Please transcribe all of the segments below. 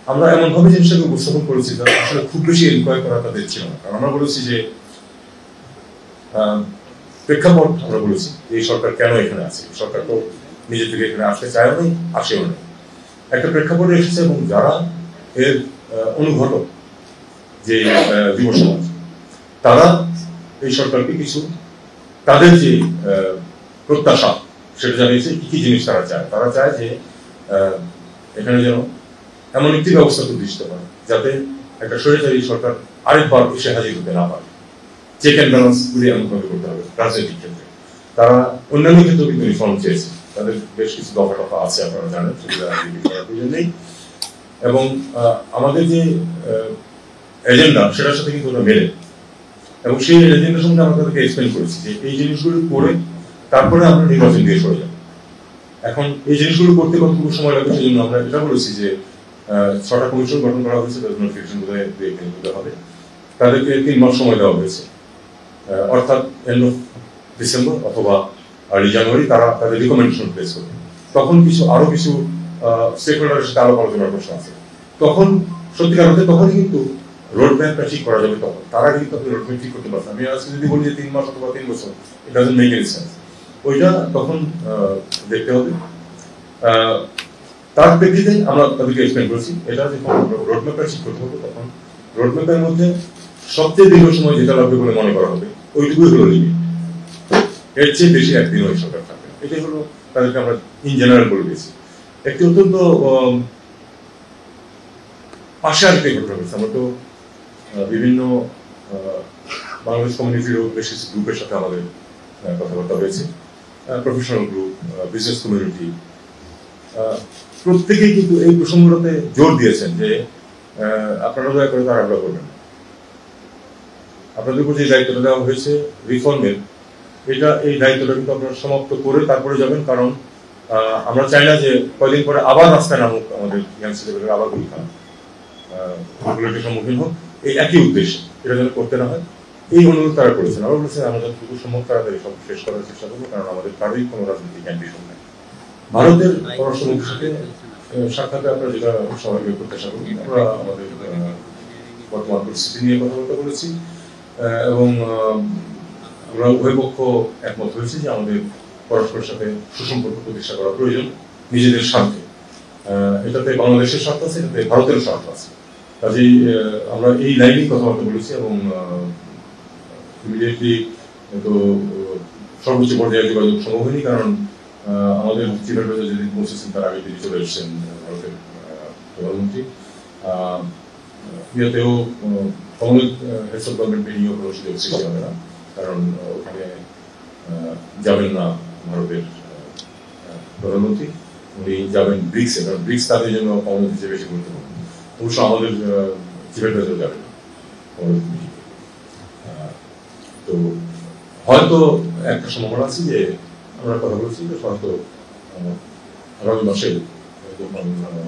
আমরা এমনভাবে জিনিসটাকে উপস্থাপন করেছি যারা আসলে খুব বেশি এনকোয়ার করা তাদের ছিল না। কারণ আমরা বলেছি যে প্রেক্ষাপট, আমরা বলেছি এই সরকার কেন এখানে আছে, সরকার তো নিজে থেকে এখানে আসতে চায়ও নেই, আসেও নেই, একটা প্রেক্ষাপটে এসেছে এবং যারা এর অনুঘটক যে যুব সমাজ, তারা এই সরকারকে কিছু তাদের যে প্রত্যাশা সেটা জানিয়েছে। কি কি জিনিস তারা চায়? তারা চায় যে এখানে যেন এমন একটি ব্যবস্থা প্রতিষ্ঠিত হয় যাতে একটা স্বৈরাচারী সরকার আরেকবার এসে হাজির হতে না পারে। চেক অ্যান্ড ব্যালেন্স গুলি এমনভাবে করতে হবে রাজনৈতিক ক্ষেত্রে। তারা অন্যান্য ক্ষেত্রেও কিন্তু রিফর্ম চেয়েছে, তাদের বেশ কিছু দফা টফা আছে, আপনারা জানেন, সেগুলো প্রয়োজন নেই। এবং আমাদের যে এজেন্ডা সেটার সাথে কিন্তু ওরা মেলে, এবং সেই এজেন্ডার সঙ্গে আমরা তাদেরকে এক্সপ্লেন করেছি যে এই জিনিসগুলো করে তারপরে আমরা নির্বাচন দিয়ে সরে যাব। এখন এই জিনিসগুলো করতে কতটুকু সময় লাগবে সেজন্য আমরা এটা বলেছি যে 6টা কমিশন গঠন করা হয়েছে, তাদের নোটিফিকেশন বোধহয় দিতে হবে, তাদেরকে 3 মাস সময় দেওয়া হয়েছে, অর্থাৎ এন্ড অফ ডিসেম্বর অথবা আর্লি জানুয়ারি তারা তাদের রিকমেন্ডেশন প্লেস করবে। তখন আরো কিছু স্টেক হোল্ডারের সাথে আলাপ আলোচনার প্রশ্ন আছে, তখন সত্যিকার অর্থে তখনই কিন্তু রোড ম্যাপটা ঠিক করা যাবে। তখন তারা কিন্তু আপনি রোড ম্যাপ ঠিক করতে পারছেন। আমি আজকে যদি বলি যে 3 মাস অথবা 3 বছর, it doesn't make any sense. ওইটা তখন দেখতে হবে। তার প্রেক্ষিতে আমরা তাদেরকে এক্সপ্লেন করেছি এটা যখন রোড ম্যাপটা ঠিক করতে হবে, তখন রোড ম্যাপের মধ্যে সবচেয়ে দীর্ঘ সময় যেটা লাগবে বলে মনে করা হবে ওইটুকুই হলো লিমিট, এর চেয়ে বেশি একদিন ওই সরকার থাকবে। এটাই হলো তাদেরকে আমরা ইন জেনারেল বলে দিয়েছি। একটি অত্যন্ত পাশে আরেকটি ঘটনা হয়েছে। আমরা তো বিভিন্ন বাংলাদেশ কমিউনিটির বেশ কিছু গ্রুপের সাথে আমাদের কথাবার্তা হয়েছে, প্রফেশনাল গ্রুপ, বিজনেস কমিউনিটি, প্রত্যেকেই কিন্তু এই প্রসঙ্গটাতে জোর দিয়েছেন যে আপনারা দয়া করে তার আগ্রহ করবেন। আপনাদের উপর যে দায়িত্বটা দেওয়া হয়েছে রিফর্মের, এই দায়িত্বটা কিন্তু আপনারা সমাপ্ত করে তারপরে যাবেন। কারণ আমরা চাই না যে কয়দিন পরে আবার রাস্তায় নামুক আমাদের ইয়াং ছেলেমেয়েরা, আবার গুলির সম্মুখীন হোক। এই একই উদ্দেশ্য, এটা যেন করতে না হয়, এই অনুরোধ তারা করেছেন। আবার বলেছেন আমরা যতটুকু সম্ভব তাড়াতাড়ি সব শেষ করার চেষ্টা করবো, কারণ আমাদের কারোই কোনো রাজনৈতিক অ্যাম্বিশন নেই। ভারতের পররাষ্ট্রমন্ত্রীর সাথে সাক্ষাতে আপনারা যেটা স্বাভাবিক প্রত্যাশা করি, আমরা আমাদের বর্তমান পরিস্থিতি নিয়ে কথাবার্তা বলেছি এবং আমরা উভয় পক্ষ একমত হয়েছি যে আমাদের পরস্পরের সাথে সুসম্পর্ক প্রতিষ্ঠা করা প্রয়োজন নিজেদের স্বার্থে। এটাতে বাংলাদেশের স্বার্থ আছে, এটাতে ভারতের স্বার্থ আছে। কাজেই আমরা এই লাইনেই কথাবার্তা বলেছি এবং ইমিডিয়েটলি তো সর্বোচ্চ পর্যায়ে যোগাযোগ সম্ভব হয়নি, কারণ আমাদের চিফ অ্যাডভাইজার যেদিন পৌঁছেছেন তার আগে তিনি চলে এসেছেন ভারতের প্রধানমন্ত্রী। ইয়েতেও কমনওয়েলথ হেডস অফ গভর্নমেন্টে নিয়েও কোনো সুযোগ সৃষ্টি হবে না, কারণ ওখানে যাবেন না ভারতের প্রধানমন্ত্রী, উনি যাবেন ব্রিক্সে, কারণ ব্রিক্স তাদের জন্য কমনওয়েলথ হিসেবে বেশি গুরুত্বপূর্ণ। অবশ্য আমাদের চিফ অ্যাডভাইজার যাবেন তো হয়তো একটা সম্ভাবনা আছে যে আমরা কথা বলছি যে হয়তো আগামী মাসে যখন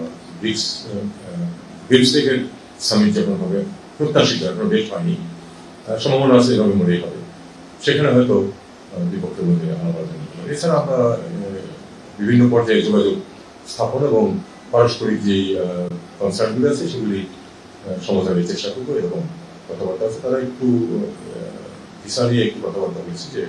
বিমস্টেকের সামিট যখন হবে, প্রত্যাশিত এখন ডেট হয়নি, সম্ভাবনা আছে নভেম্বরেই হবে, সেখানে হয়তো বিপক্ষের মধ্যে আলোচনা। এছাড়া আমরা বিভিন্ন পর্যায়ে যোগাযোগ স্থাপন এবং পারস্পরিক যেই কনসার্নগুলি আছে সেগুলি সমাধানের চেষ্টা করবো, এরকম কথাবার্তা আছে। তারা একটু ভিসা নিয়ে একটু কথাবার্তা বলছি যে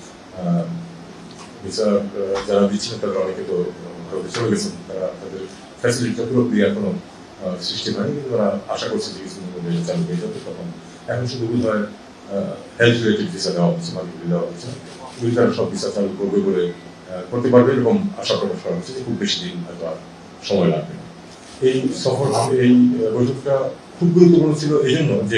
ভিসা যারা দিচ্ছেন তারা অনেকে তো ভারতে চলে গেছেন, তারা তাদের ফ্যাসিলিটিটা পুরোপুরি এখনো সৃষ্টি হয়নি, কিন্তু তারা আশা করছে যে কিছুদিনের মধ্যে চালু হয়ে যাবে। তখন এখন শুধু বোধ হয় হেলথ রিলেটেড ভিসা দেওয়া হচ্ছে, বাকিগুলি দেওয়া হচ্ছে না, ওই তারা সব ভিসা চালু করবে বলে করতে পারবে এরকম আশা প্রকাশ করা হচ্ছে যে খুব বেশি দিন হয়তো আর সময় লাগবে না। এই সফর, এই বৈঠকটা খুব গুরুত্বপূর্ণ ছিল এই জন্য যে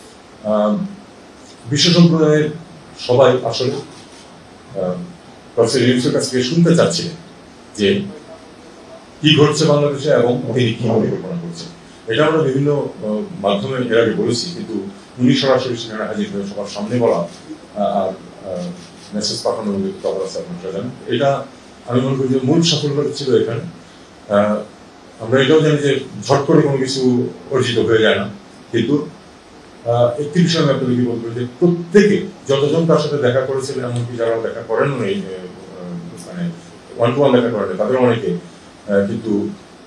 বিশ্ব সম্প্রদায়ের সবাই আসলে প্রফেসর ইউনূসের কাছ থেকে শুনতে চাচ্ছিলেন যে কি ঘটছে বাংলাদেশে এবং তিনি কি পরিকল্পনা করছেন। এটা আমরা বিভিন্ন মাধ্যমে এর আগে বলেছি, কিন্তু উনি সরাসরি সেখানে হাজির হয়ে সবার সামনে বলা আর মেসেজ পাঠানোর মধ্যে তফাৎ আছে, আপনারা জানেন। এটা আমি মনে করি যে মূল সাফল্য ছিল এখানে। আমরা এটাও জানি যে ঝট করে কোনো কিছু অর্জিত হয়ে যায় না, কিন্তু একটি বিষয় আমি আপনাদেরকে বলবো যে প্রত্যেকে যতজন তার সাথে দেখা করেছিলেন, এমনকি যারা দেখা করেন নেই, মানে ওয়ান টু ওয়ান দেখা করেন তাদের অনেকে কিন্তু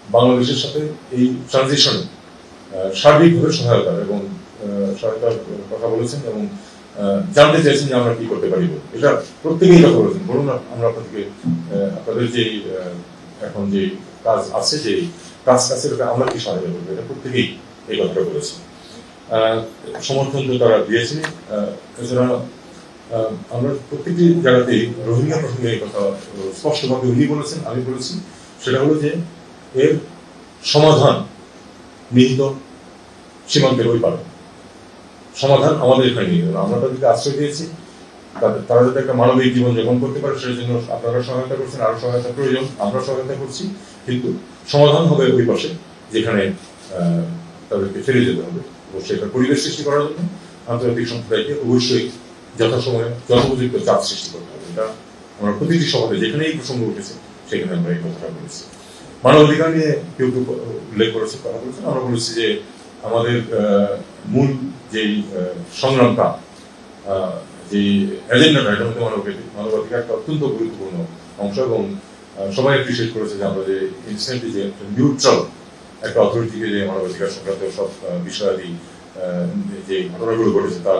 বাংলাদেশের সাথে এই ট্রানজিশনে সার্বিকভাবে সহায়তার এবং সহায়তার কথা বলেছেন এবং জানতে চাইছেন যে আমরা কি করতে পারি। এটা প্রত্যেকেই কথা বলেছেন। বলুন আমরা আপনাদের যে এখন যে কাজ আছে, যে কাজের আমরা কি সহায়তা করবো, এটা প্রত্যেকেই এই কথাটা বলেছেন। সমর্থন তো তারা দিয়েছেন। এছাড়া আমরা প্রত্যেকটি জায়গাতেই রোহিঙ্গা প্রসঙ্গে এই কথা স্পষ্টভাবে উনি বলেছেন, আমি বলেছি, সেটা হলো যে এর সমাধান নিহিত সীমান্তের ওই পারে। সমাধান আমাদের এখানে নিয়ে গেল, আমরা তাদেরকে আশ্রয় দিয়েছি, তারা যাতে একটা মানবিক জীবন যাপন করতে পারে সেই জন্য আপনারা সহায়তা করছেন, আরো সহায়তা প্রয়োজন, আমরা সহায়তা করছি, কিন্তু সমাধান হবে ওই পাশে যেখানে তাদেরকে ফিরে যেতে হবে। অবশ্যই এটা পরিবেশ সৃষ্টি করার জন্য আন্তর্জাতিক সম্প্রদায়কে অবশ্যই যথাসময়ে যথোপযুক্ত চাপ সৃষ্টি করতে হবে। এটা আমরা প্রতিটি সভাতে যেখানে এই প্রসঙ্গ উঠেছে সেখানে আমরা এই কথাটা বলেছি। মানবাধিকার নিয়ে কেউ কেউ উল্লেখ করেছে, কথা বলেছেন। আমরা বলেছি যে আমাদের মূল যেই সংগ্রামটা, যে এজেন্ডাটা, এটার মধ্যে মানবাধিকার একটা অত্যন্ত গুরুত্বপূর্ণ অংশ এবং সবাই অ্যাপ্রিশিয়েট করেছে যে আমরা যে ইনস্ট্যান্টলি যে নিউট্রাল একটা অথরিটিকে যে মানবাধিকার সংক্রান্ত সব বিষয়াদি যে ঘটনাগুলো ঘটেছে তার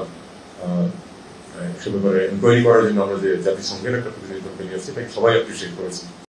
সে ব্যাপারে ইনকোয়ারি করার জন্য আমরা যে জাতিসংঘের একটা প্রতিনিধিত্বকে নিয়ে আসছি, তাকে সবাই অ্যাপ্রিশিয়েট করেছে।